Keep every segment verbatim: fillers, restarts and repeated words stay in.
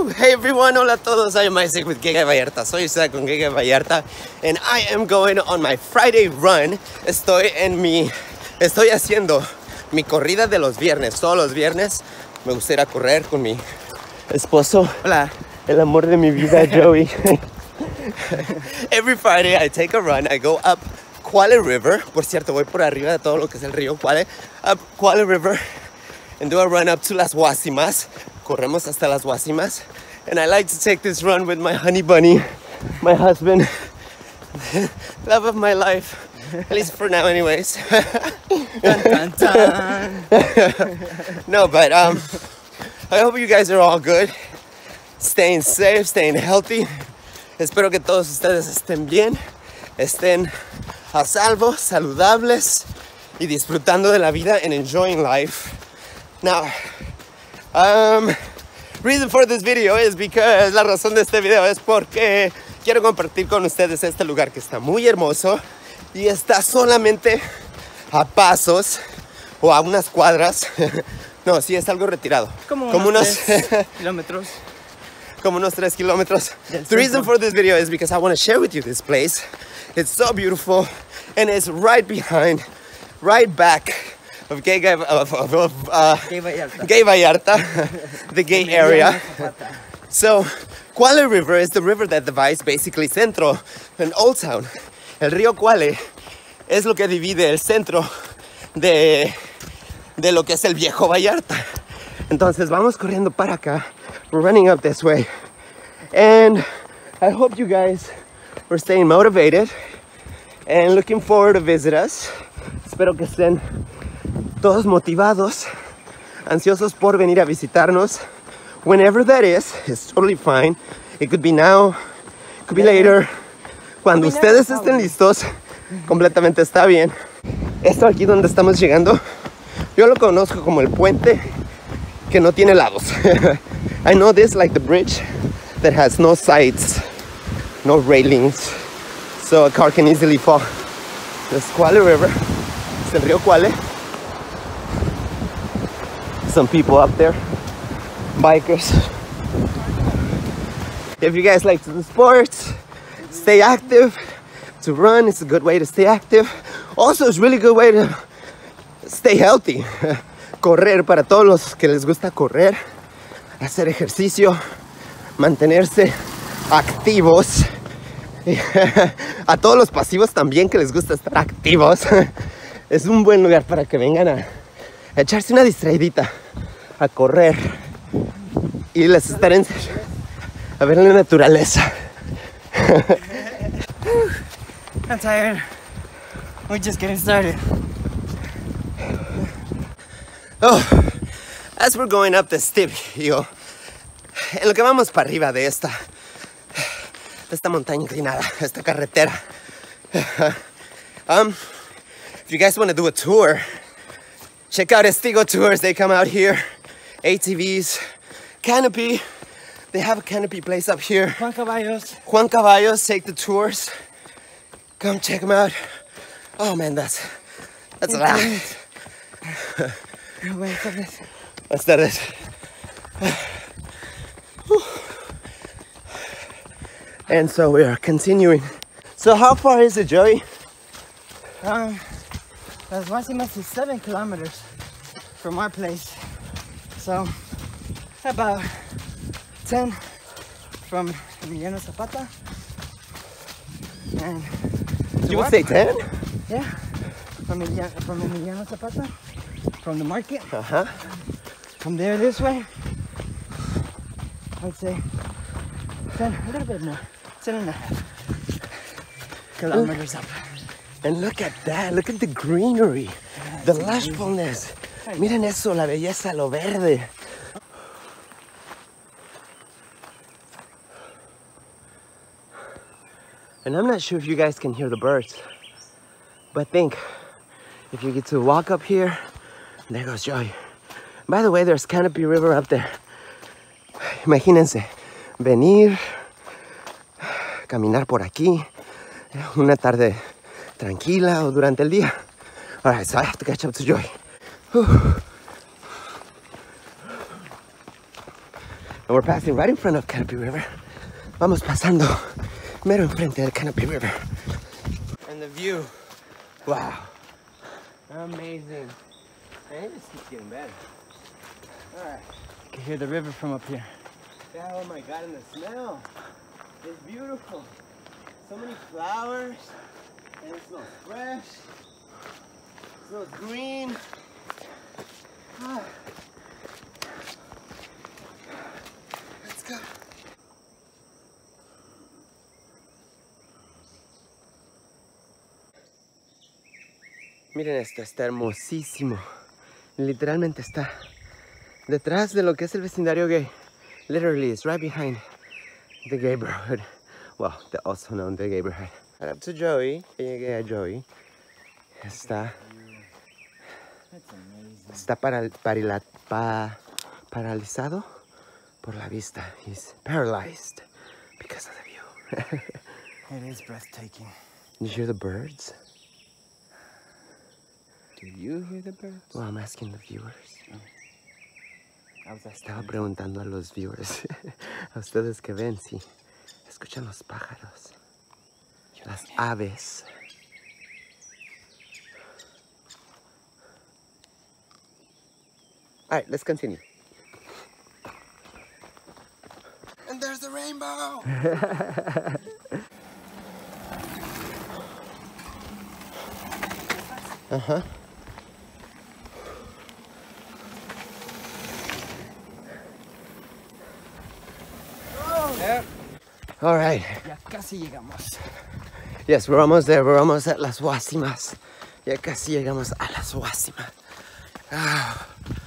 Woo! Hey everyone, hola a todos. I am Isaac with Giga Vallarta. Soy Isaac con Giga Vallarta, and I am going on my Friday run. Estoy en mi, estoy haciendo mi corrida de los viernes. Todos los viernes me gusta ir a correr con mi esposo. Hola, el amor de mi vida, Joey. Every Friday I take a run. I go up Quale River. Por cierto, voy por arriba de todo lo que es el río Quale. Up Quale River and do a run up to Las Guasimas. Corremos hasta Las Guasimas. And I like to take this run with my honey bunny, my husband, love of my life. At least for now anyways. Dun, dun, dun. No, but um, I hope you guys are all good. Staying safe, staying healthy. Espero que todos ustedes estén bien, estén a salvo, saludables y disfrutando de la vida and enjoying life. Now, um, reason for this video is because, la razón de este video es porque quiero compartir con ustedes este lugar que está muy hermoso y está solamente a pasos o a unas cuadras. No, sí, es algo retirado. Como, Como unos unos tres kilómetros. Como unos tres kilómetros. Del The reason centro. for this video is because I want to share with you this place. It's so beautiful and it's right behind, right back of Gay, Gay, of, of, of, uh, Gay Vallarta. Gay Vallarta, the gay area. So, Quale River is the river that divides basically Centro and Old Town. El río Quale es lo que divide el centro de, de lo que es el viejo Vallarta. Entonces vamos corriendo para acá. We're running up this way. And I hope you guys are staying motivated and looking forward to visit us. Espero que estén todos motivados, ansiosos por venir a visitarnos. Whenever that is, it's totally fine. It could be now, it could be later. Cuando ustedes estén listos, completamente está bien. Esto aquí donde estamos llegando, yo lo conozco como el puente que no tiene lados. I know this like the bridge that has no sides, no railings, so a car can easily fall. This Quale River, it's el río Quale. Some people up there, bikers. If you guys like to do sports, stay active, to run, it's a good way to stay active. Also, it's a really good way to stay healthy. Correr, para todos los que les gusta correr, hacer ejercicio, mantenerse activos. A todos los pasivos también que les gusta estar activos. Es un buen lugar para que vengan a echarse una distraidita, a correr y les estaré enseñando a ver la naturaleza. I'm tired. We're just getting started. Oh, as we're going up the steep hill, en lo que vamos para arriba de esta, de esta montaña inclinada, esta carretera. Um, if you guys want to do a tour, check out Estigo Tours. They come out here. A T Vs, Canopy. They have a Canopy place up here. Juan Caballos. Juan Caballos take the tours. Come check them out. Oh man, that's that's a lot. Buenas tardes. Buenas tardes. And so we are continuing. So how far is it, Joey? Um, Las Guasimas is seven kilometers from our place. So, about ten from Emiliano Zapata. And You would say ten? yeah, from Emiliano, from Emiliano Zapata, from the market. Uh-huh. From there this way, I'd say ten, a little bit more, ten and a half kilometers up. And look at that. Look at the greenery. The lushfulness. Miren eso, la belleza, lo verde. And I'm not sure if you guys can hear the birds, but think if you get to walk up here, there goes Joey. By the way, there's Canopy River up there. Imagínense, venir, caminar por aquí, una tarde tranquila o durante el día. All right, so I have to catch up to Joey. Whew. And we're passing right in front of Canopy River. Vamos pasando mero enfrente del Canopy River. And the view, wow, amazing. And it just keeps getting better. All right. You can hear the river from up here. Yeah, oh my God, and the smell. It's beautiful. So many flowers, and it smells fresh. It smells green. Ah. Let's go. Miren esto, está hermosísimo. Literalmente está detrás de lo que es el vecindario gay. Literally, it's right behind the gayborhood. Well, the also known the gayborhood. Right up to Joey. Que llegué a Joey. Está. Está para, para, pa, paralizado por la vista. He's paralyzed because of the view. It is breathtaking. You hear the birds? Do you hear the birds? Well, I'm asking the viewers. Estaba preguntando a los viewers, a ustedes que ven, si escuchan los pájaros, las aves. All right, let's continue. And there's the rainbow. Uh-huh. Yep. All right. Ya casi llegamos. Yes, we're almost there. We're almost at Las Guasimas. Ya casi llegamos a Las Guasimas. Ah.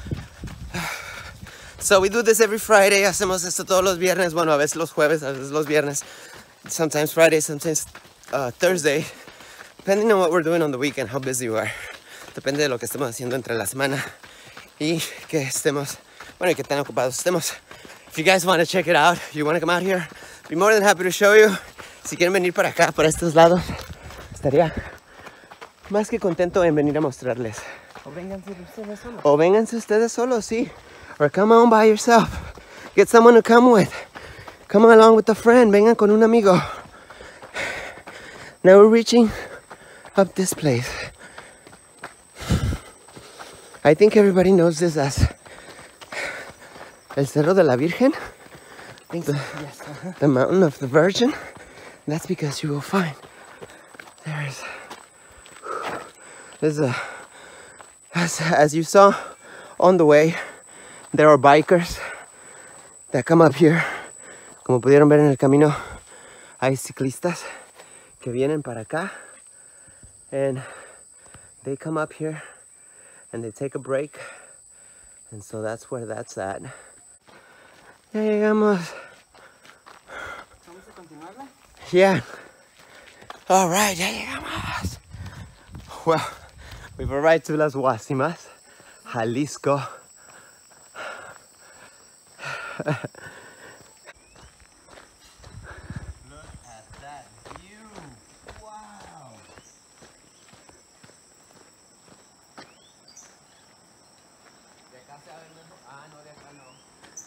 So we do this every Friday. Hacemos esto todos los viernes. Bueno, a veces los jueves, a veces los viernes. Sometimes Friday, sometimes uh, Thursday. Depending on what we're doing on the weekend, how busy we are. Depende de lo que estemos haciendo entre la semana. Y que estemos, bueno, y que tan ocupados estemos. If you guys want to check it out, you want to come out here, be more than happy to show you. Si quieren venir para acá, por estos lados, estaría más que contento en venir a mostrarles. O vénganse ustedes solos. O vénganse ustedes solos, sí. Or come on by yourself. Get someone to come with. Come along with a friend. Vengan con un amigo. Now we're reaching up this place. I think everybody knows this as El Cerro de la Virgen. I think so. The, Yes. Uh-huh. the Mountain of the Virgin. And that's because you will find there's there's a as as you saw on the way, there are bikers that come up here. Como pudieron ver en el camino, hay ciclistas que vienen para acá, and they come up here and they take a break, and so that's where that's at. Ya llegamos. ¿Vamos a continuarla? Yeah. All right, ya llegamos. Well, we've arrived to Las Guasimas, Jalisco. Look at that view. Wow. De acá se ve mejor. Ah, no, de acá no.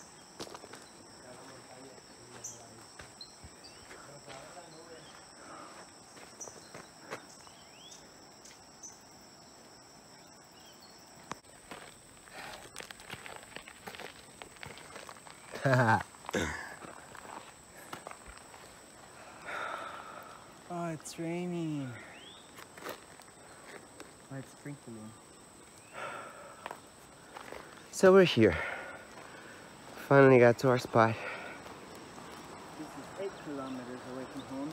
Oh, it's raining. Oh, it's sprinkling. So we're here. Finally got to our spot. This is eight kilometers away from home.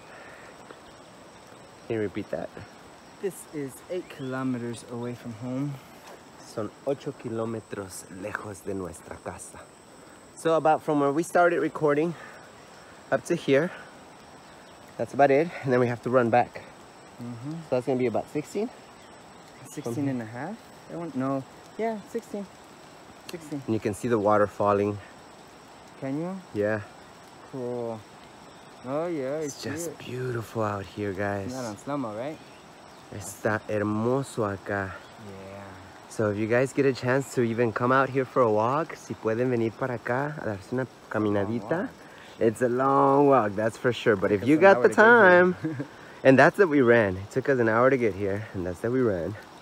Can you repeat that? This is eight kilometers away from home. Son ocho kilómetros lejos de nuestra casa. So about from where we started recording up to here, that's about it. And then we have to run back. Mm-hmm. So that's gonna be about sixteen. sixteen and a half? I don't know. Yeah, sixteen. sixteen. And you can see the water falling. Can you? Yeah. Cool. Oh yeah, It's it's just it. beautiful out here, guys. Not on slow-mo, right? Está hermoso acá. Yeah. So if you guys get a chance to even come out here for a walk, si pueden venir para acá a darse una caminadita, it's a long walk, that's for sure. But if you got the time, and that's that we ran. It took us an hour to get here, and that's that we ran.